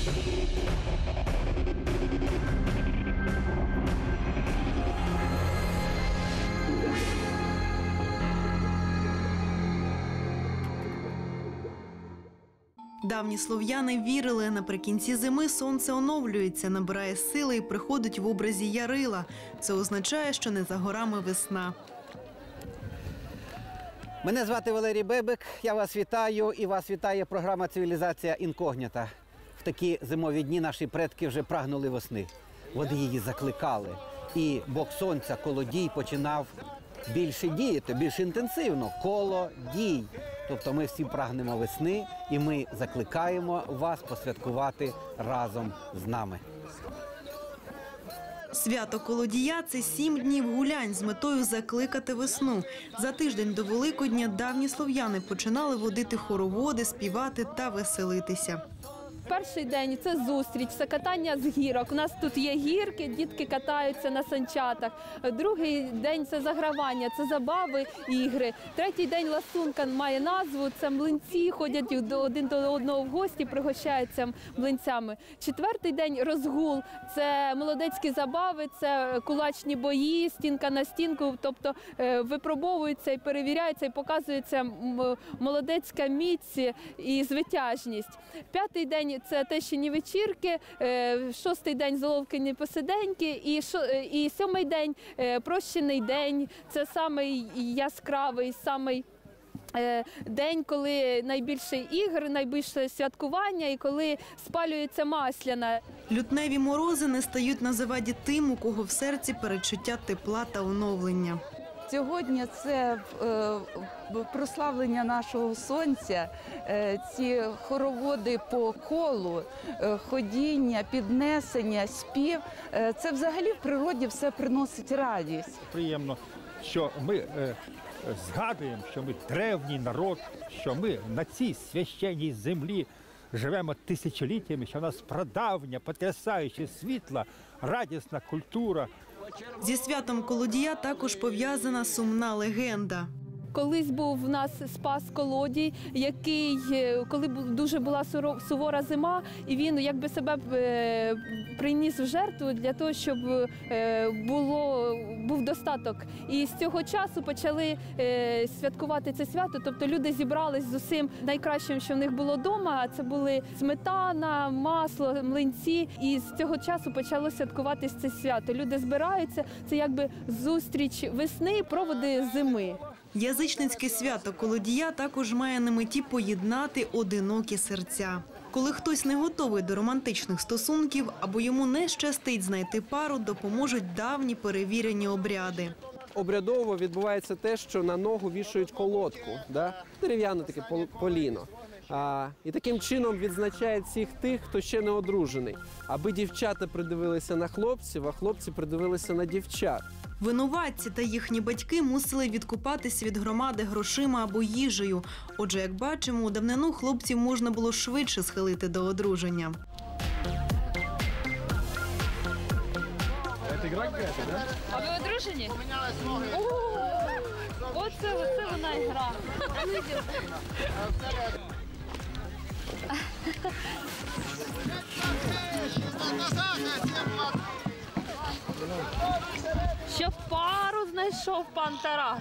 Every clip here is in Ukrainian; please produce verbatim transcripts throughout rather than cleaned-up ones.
Давні слов'яни вірили, наприкінці зими сонце оновлюється, набирає сили і приходить в образі ярила. Це означає, що не за горами весна. Мене звати Валерій Бебик, я вас вітаю, і вас вітає програма «Цивілізація інкогніта». В такі зимові дні наші предки вже прагнули весни. Вони її закликали. І Бог Сонця, колодій, починав більше діяти, більш інтенсивно. Колодій. Тобто ми всі прагнемо весни, і ми закликаємо вас посвяткувати разом з нами. Свято Колодія – це сім днів гулянь з метою закликати весну. За тиждень до Великодня давні слов'яни починали водити хороводи, співати та веселитися. Перший день – це зустріч, це катання з гірок. У нас тут є гірки, дітки катаються на санчатах. Другий день – це загравання, це забави, ігри. Третій день – ласунка має назву, це млинці, ходять один до одного в гості, пригощаються млинцями. Четвертий день – розгул, це молодецькі забави, це кулачні бої, стінка на стінку, тобто випробовується і перевіряється, і показується молодецька міць і звитяжність. П'ятий день – це тещині вечірки, шостий день – золовкині посиденьки, і, шо, і сьомий день – прощений день. Це самий яскравий, самий день, коли найбільше ігр, найбільше святкування і коли спалюється масляна. Лютневі морози не стають на заваді тим, у кого в серці передчуття тепла та оновлення. Сьогодні це е, прославлення нашого сонця, е, ці хороводи по колу, е, ходіння, піднесення, спів. Е, це взагалі в природі все приносить радість. Приємно, що ми е, згадуємо, що ми древній народ, що ми на цій священній землі живемо тисячоліттями, що в нас прадавня, потрясаюча, світла, радісна культура. Зі святом Колодія також пов'язана сумна легенда. Колись був в нас Спас Колодій, який, коли дуже була сувора зима, і він якби себе приніс в жертву для того, щоб було, був достаток. І з цього часу почали святкувати це свято, тобто люди зібрались з усім найкращим, що в них було вдома, а це були сметана, масло, млинці. І з цього часу почало святкуватись це свято. Люди збираються, це якби зустріч весни і проводи зими. Язичницьке свято Колодія також має на меті поєднати одинокі серця. Коли хтось не готовий до романтичних стосунків або йому не щастить знайти пару, допоможуть давні перевірені обряди. Обрядово відбувається те, що на ногу вішають колодку, да? Дерев'яне таке поліно. А, і таким чином відзначають всіх тих, хто ще не одружений. Аби дівчата придивилися на хлопців, а хлопці придивилися на дівчат. Винуватці та їхні батьки мусили відкупатись від громади грошима або їжею. Отже, як бачимо, у давнину хлопців можна було швидше схилити до одруження. А ви одружені? Оце, оце вона і гра. Щоб пару знайшов пан Тарас.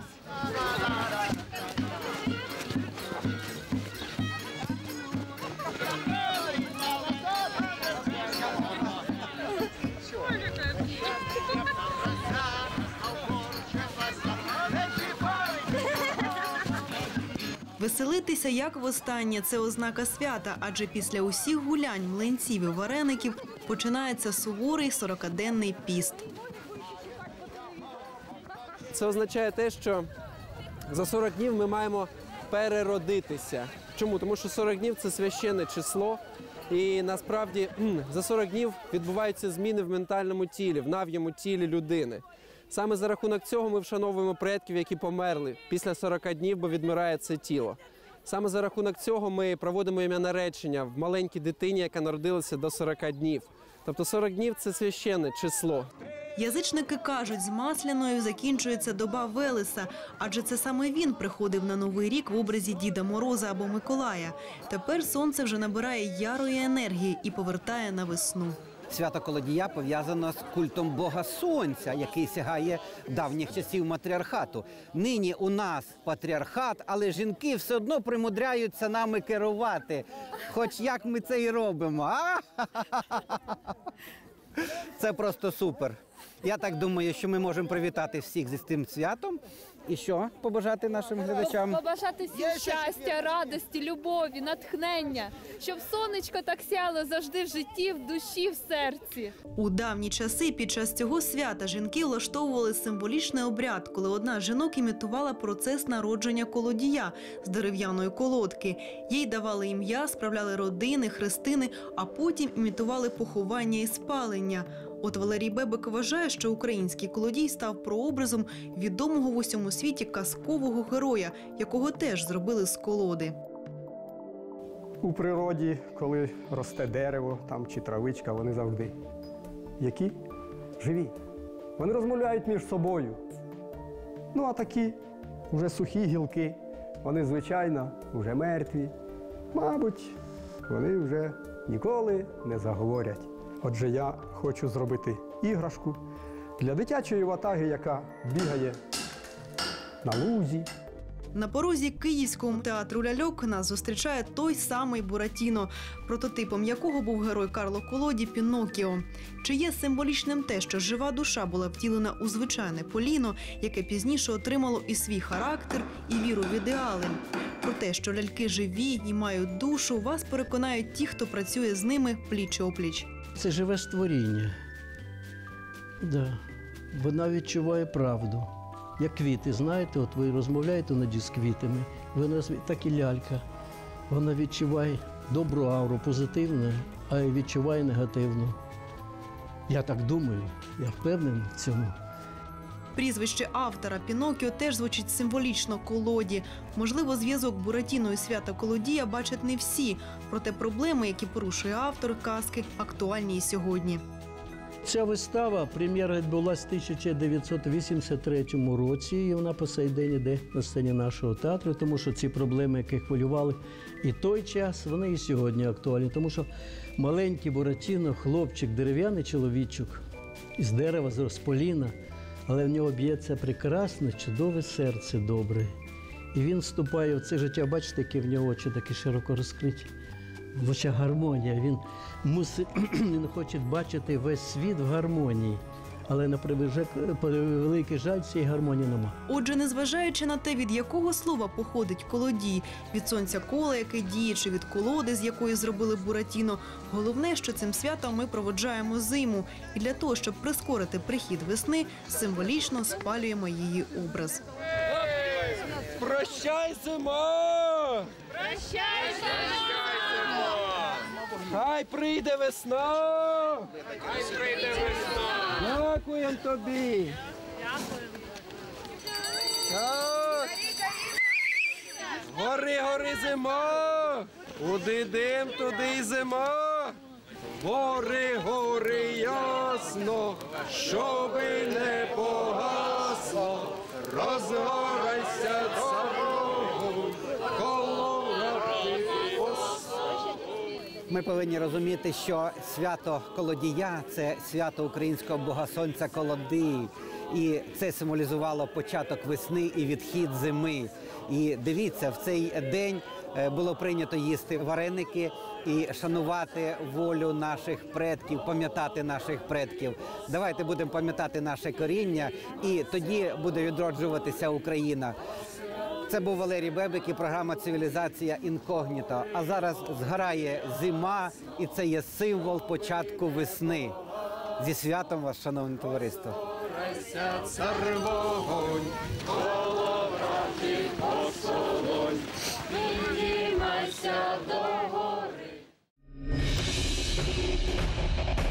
Веселитися як востаннє – це ознака свята, адже після усіх гулянь, млинців і вареників починається суворий сорокаденний піст. Це означає те, що за сорок днів ми маємо переродитися. Чому? Тому що сорок днів – це священне число. І насправді за сорок днів відбуваються зміни в ментальному тілі, в нав'єму тілі людини. Саме за рахунок цього ми вшановуємо предків, які померли після сорока днів, бо відмирає це тіло. Саме за рахунок цього ми проводимо ім'я наречення в маленькій дитині, яка народилася до сорока днів. Тобто сорок днів – це священне число. Язичники кажуть, з Масляною закінчується доба Велеса, адже це саме він приходив на Новий рік в образі Діда Мороза або Миколая. Тепер сонце вже набирає ярої енергії і повертає на весну. Свято Колодія пов'язано з культом Бога Сонця, який сягає давніх часів матріархату. Нині у нас патріархат, але жінки все одно примудряються нами керувати. Хоч як ми це і робимо. А? Це просто супер. Я так думаю, що ми можемо привітати всіх зі цим святом. І що побажати нашим глядачам? Побажати всім щастя, радості, любові, натхнення, щоб сонечко так сяло завжди в житті, в душі, в серці. У давні часи під час цього свята жінки влаштовували символічний обряд, коли одна з жінок імітувала процес народження колодія з дерев'яної колодки. Їй давали ім'я, справляли родини, хрестини, а потім імітували поховання і спалення. От Валерій Бебек вважає, що український колодій став прообразом відомого в усьому світі казкового героя, якого теж зробили з колоди. У природі, коли росте дерево там, чи травичка, вони завжди які? Живі. Вони розмовляють між собою. Ну а такі вже сухі гілки, вони, звичайно, вже мертві. Мабуть, вони вже ніколи не заговорять. Отже, я хочу зробити іграшку для дитячої ватаги, яка бігає на лузі. На порозі Київського театру ляльок нас зустрічає той самий Буратіно, прототипом якого був герой Карло Колоді Піноккіо. Чи є символічним те, що жива душа була втілена у звичайне Поліно, яке пізніше отримало і свій характер, і віру в ідеали? Про те, що ляльки живі і мають душу, вас переконають ті, хто працює з ними пліч-опліч. Це живе створіння. Да. Вона відчуває правду. Як квіти, знаєте, от ви розмовляєте іноді з квітами, вона так і лялька. Вона відчуває добру ауру, позитивну, а й відчуває негативну. Я так думаю, я впевнений в цьому. Прізвище автора Піноккіо теж звучить символічно – Колоді. Можливо, зв'язок Буратіно і свята Колодія бачать не всі, проте проблеми, які порушує автор казки, актуальні і сьогодні. Ця вистава, прем'єра відбулася в тисяча дев'ятсот вісімдесят третьому році, і вона по сей день іде на сцені нашого театру, тому що ці проблеми, які хвилювали і той час, вони і сьогодні актуальні. Тому що маленький Буратіно, хлопчик, дерев'яний чоловічок, із дерева, з Поліна, але в нього б'ється прекрасне, чудове серце добре. І він вступає в це життя, бачите, які в нього очі такі широко розкриті. В очах гармонія. Він мусить, він хоче бачити весь світ в гармонії. Але на превеликий жаль, цієї гармонії нема. Отже, незважаючи на те, від якого слова походить колодій, від сонця кола, яке діє, чи від колоди, з якої зробили Буратіно, головне, що цим святом ми проводжаємо зиму. І для того, щоб прискорити прихід весни, символічно спалюємо її образ. Прощай, зима! Прощай, Хай прийде весна! Хай прийде весна! Дякуємо тобі! Так! Гори, гори, зима! Куди дим, туди й зима! Гори, гори, ясно, щоби не погасло, розгорайся царогу, коло врати посадь. Ми повинні розуміти, що свято Колодія – це свято українського бога сонця Колоди. І це символізувало початок весни і відхід зими. І дивіться, в цей день було прийнято їсти вареники і шанувати волю наших предків, пам'ятати наших предків. Давайте будемо пам'ятати наше коріння, і тоді буде відроджуватися Україна. Це був Валерій Бебек і програма «Цивілізація інкогніто». А зараз згорає зима, і це є символ початку весни. Зі святом вас, шановне товариство! Цар вогонь, коло врати посолонь, підіймайся до гори.